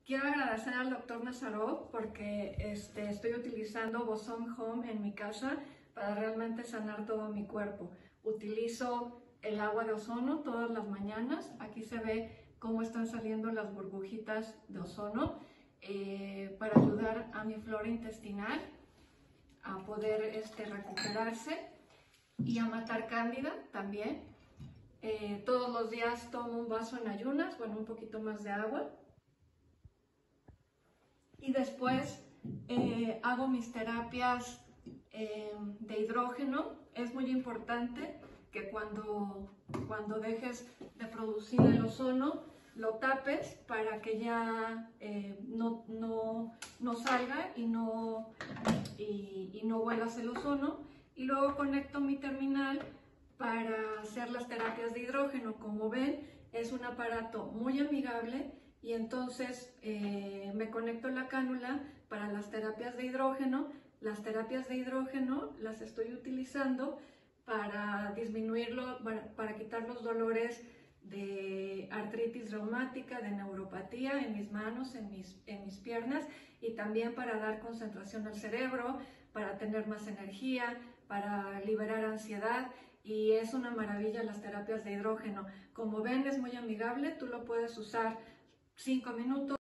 Quiero agradecer al doctor Nazarov porque estoy utilizando Boson Home en mi casa para realmente sanar todo mi cuerpo. Utilizo el agua de ozono todas las mañanas. Aquí se ve cómo están saliendo las burbujitas de ozono para ayudar a mi flora intestinal a poder recuperarse y a matar cándida también. Todos los días tomo un vaso en ayunas, bueno, un poquito más de agua. Y después hago mis terapias de hidrógeno. Es muy importante que cuando dejes de producir el ozono, lo tapes para que ya no salga y no vuelas el ozono. Y luego conecto mi terminal para hacer las terapias de hidrógeno. Como ven, es un aparato muy amigable. Y entonces me conecto la cánula para las terapias de hidrógeno. Las terapias de hidrógeno las estoy utilizando para disminuirlo, para quitar los dolores de artritis reumática, de neuropatía en mis manos, en mis piernas, y también para dar concentración al cerebro, para tener más energía, para liberar ansiedad. Y es una maravilla las terapias de hidrógeno. Como ven, es muy amigable, tú lo puedes usar 5 minutos.